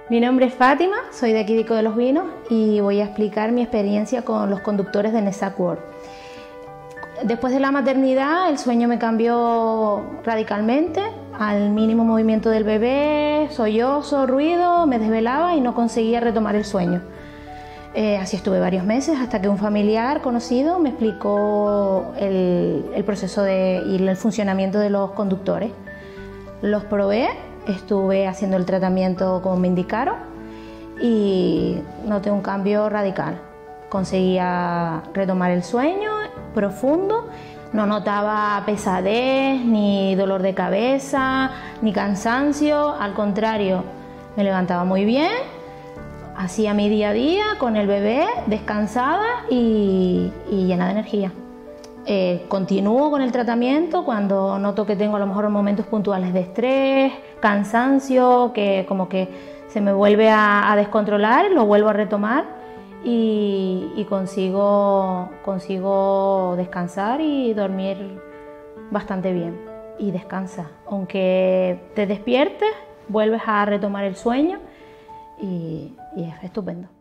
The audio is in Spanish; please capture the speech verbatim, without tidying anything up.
Mi nombre es Fátima, soy de aquí de Ico de los Vinos y voy a explicar mi experiencia con los conductores de Nesac World. Después de la maternidad el sueño me cambió radicalmente, al mínimo movimiento del bebé, sollozo, ruido, me desvelaba y no conseguía retomar el sueño. Eh, así estuve varios meses hasta que un familiar conocido me explicó el, el proceso de, y el funcionamiento de los conductores. Los probé, estuve haciendo el tratamiento como me indicaron y noté un cambio radical. Conseguía retomar el sueño profundo, no notaba pesadez, ni dolor de cabeza, ni cansancio, al contrario, me levantaba muy bien, hacía mi día a día con el bebé, descansada y, y llena de energía. Eh, continúo con el tratamiento cuando noto que tengo a lo mejor momentos puntuales de estrés, cansancio, que como que se me vuelve a, a descontrolar, lo vuelvo a retomar y, y consigo, consigo descansar y dormir bastante bien. Y descansa, aunque te despiertes, vuelves a retomar el sueño y, y es estupendo.